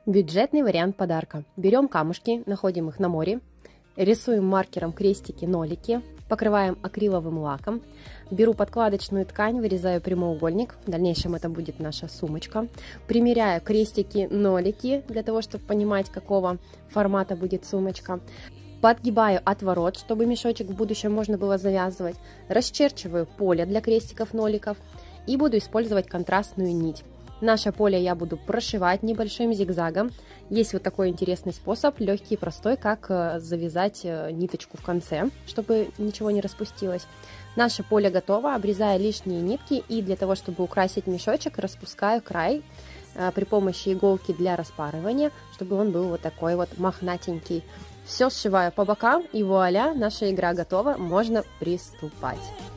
Бюджетный вариант подарка. Берем камушки, находим их на море, рисуем маркером крестики-нолики, покрываем акриловым лаком. Беру подкладочную ткань, вырезаю прямоугольник, в дальнейшем это будет наша сумочка. Примеряю крестики-нолики, для того, чтобы понимать, какого формата будет сумочка. Подгибаю отворот, чтобы мешочек в будущем можно было завязывать. Расчерчиваю поле для крестиков-ноликов и буду использовать контрастную нить. Наше поле я буду прошивать небольшим зигзагом. Есть вот такой интересный способ, легкий и простой, как завязать ниточку в конце, чтобы ничего не распустилось. Наше поле готово, обрезаю лишние нитки и для того, чтобы украсить мешочек, распускаю край при помощи иголки для распарывания, чтобы он был вот такой вот мохнатенький. Все сшиваю по бокам и вуаля, наша игра готова, можно приступать.